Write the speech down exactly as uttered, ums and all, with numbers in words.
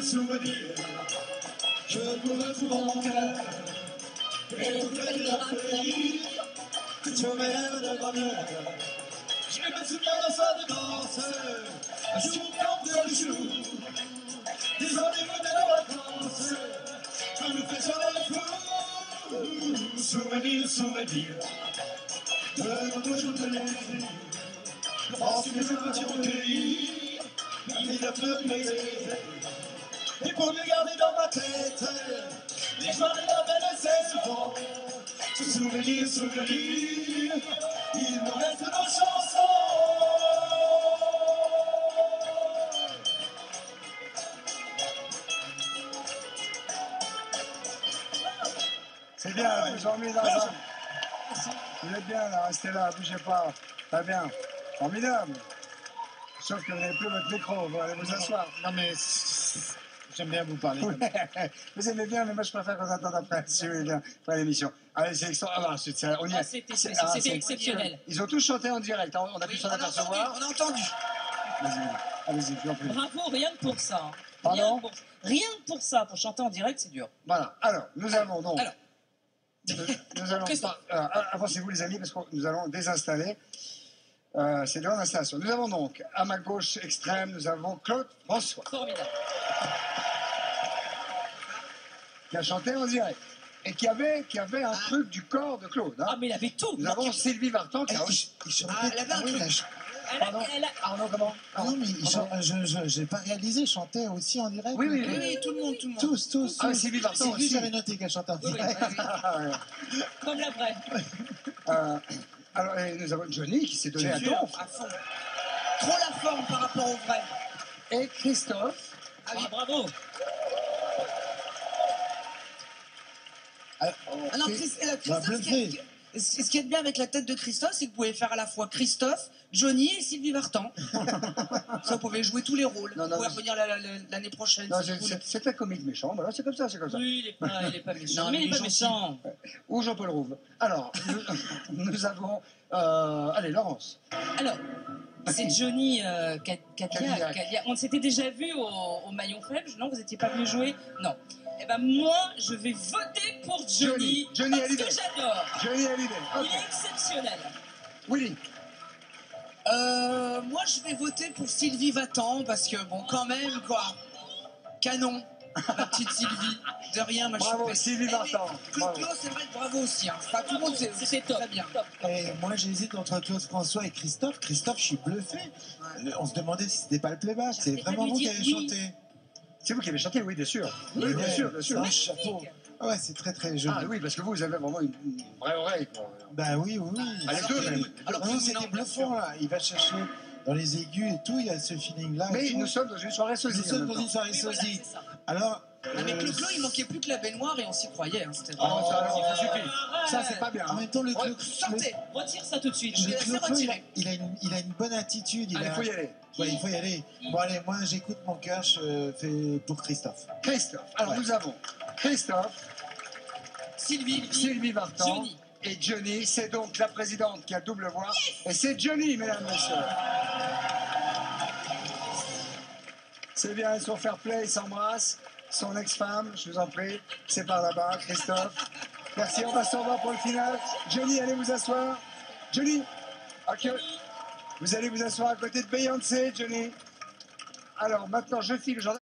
souvenir, je pourrais tout dans mon cœur, et tout près de la folie, tous mes rêves de bonheur. Je me souviens de ça de danse, un jour quand de jour, des rendez-vous de nos vacances, quand nous faisions le fou. Souvenir, souvenir, de notre jour de l'été, pense que je peux dire au pays, il a peu de mes et pour me garder dans ma tête, les joies de la belle c'est souvent. Ce souvenir, souvenir, il me reste nos chansons. C'est bien, vous vous remis dans un... Vous êtes bien là, restez là, bougez pas. Très bien, formidable. Sauf que vous n'avez plus votre micro, vous allez vous asseoir. Non mais j'aime bien vous parler. Vous aimez bien, mais moi je préfère qu'on attende après, si vous voulez bien, après l'émission. Allez, c'est extraordinaire. Ah, c'est, on y Ah, est. c'était C'est- c'était ah, c'est- exceptionnel. Ils ont tous chanté en direct, hein, on a pu Oui, s'en on a entendu, apercevoir. on a entendu. Vas-y, allez-y, je vous en prie. Bravo, rien que pour ça. hein. Pardon Rien, que pour... rien que pour ça, pour chanter en direct, c'est dur. Voilà, alors, nous avons donc... Alors. Nous, nous allons... Christophe. Alors, avancez-vous les amis, parce que nous allons désinstaller. Euh, c'est de l'installation. Nous avons donc, à ma gauche extrême, nous avons Claude François, Formidable. qui a chanté en direct. Et qui avait, qui avait un truc du corps de Claude. Hein. Ah, mais il avait tout. Nous avons Sylvie Vartan, qui a aussi... Il chantait. Ah, elle avait un oui, truc. la ch- Elle a- Pardon elle a- Arnaud, comment Ah non, mais il chan- je je- j'ai pas réalisé, il chantait aussi en direct. Oui, oui, Oui, oui, tout le monde, tout le monde. Tous, tous. Ah, tous. Sylvie Vartan Sylvie, aussi. j'avais noté qu'elle chantait en Oui, oui, direct. oui, oui. Ah, ouais. Comme la vraie. Euh, alors, et nous avons Johnny, qui s'est donné à Sûr, donf. à fond. Trop la forme par rapport au vrai. Et Christophe. Ah oui. Ah, bravo. Ah non, Chris, euh, Bah, Christophe, ce, qui bluffé. est, ce ce qui est bien avec la tête de Christophe, c'est que vous pouvez faire à la fois Christophe, Johnny et Sylvie Vartan. Ça, vous pouvez jouer tous les rôles. Non, vous non, pouvez mais- revenir la- la- l'année prochaine. Non, si c'est, vous voulez. c'est, c'est la comique méchant, voilà, c'est comme ça, c'est comme ça. Oui, il est pas, il est pas méchant. Non, mais il est mais pas gentil. méchant. Ou Jean-Paul Rouve. Alors, nous, nous avons... euh, allez, Laurence. Alors, c'est Johnny euh, Ca- Cadillac. Cadillac. Cadillac. On s'était déjà vu au, au maillon faible. Non, vous n'étiez pas venu jouer. Non. Eh ben moi, je vais voter pour Johnny, Johnny. Johnny parce Hallyday. que j'adore. Johnny Hallyday. Il Ok. est exceptionnel. Willy. Euh, moi, je vais voter pour Sylvie Vartan parce que, bon, quand même, quoi. Canon, la petite Sylvie. De rien, moi, Bravo, je suis Sylvie Eh, mais Vartan. Claude, Bravo. Claude, c'est vrai que bravo aussi. Hein. Enfin, tout le monde, c'est C'était top. très bien. top. Et moi, j'hésite entre Claude François et Christophe. Christophe, je suis bluffé. Euh, On se demandait si c'était pas le playback. C'est J'arrêtais pas vraiment de vous lui qui dire avez oui. chanté. C'est vous qui avez chanté, oui, bien sûr. Oui, bien Ouais, sûr, bien sûr. c'est un chapeau. Ah ouais, c'est très très joli. Ah oui, parce que vous, vous avez vraiment une, une vraie oreille. Quoi. Bah oui, oui, oui. Ah, les Alors deux, que même. nous- alors que Non, non, nous, c'était non, bien sûr. bluffant là. Il va chercher dans les aigus et tout. Il y a ce feeling-là. et Mais tout. nous sommes dans une soirée sosie. Nous en sommes même dans temps. une soirée Oui, voilà, sosie. c'est ça. Alors, Avec euh, le clos, il manquait plus que la baignoire et on s'y croyait. Hein. C'était Ah, vraiment... ça, alors, ça suffit. Ouais. Ça, c'est pas bien. en hein. même temps, le Ouais, clo- Sortez. Retire ça tout de suite. Je le vais laisser clo-clo, il, a- retirer. il a une, il a une bonne attitude. Il Allez, a- il faut y aller. Ouais, il faut y aller. Bon, allez, moi, j'écoute mon cœur. Je fais pour Christophe. Christophe. Alors, Ouais. nous avons Christophe, Sylvie, Sylvie Vartan Johnny. et Johnny. C'est donc la présidente qui a double voix. Et c'est Johnny, mesdames, messieurs. C'est bien, ils sont fair play, ils s'embrassent. Son ex-femme, je vous en prie, c'est par là-bas, Christophe. Merci, on va s'en voir pour le final. Johnny, allez vous asseoir. Johnny, ok. Vous allez vous asseoir à côté de Beyoncé, Johnny. Alors, maintenant, je file le gendarme.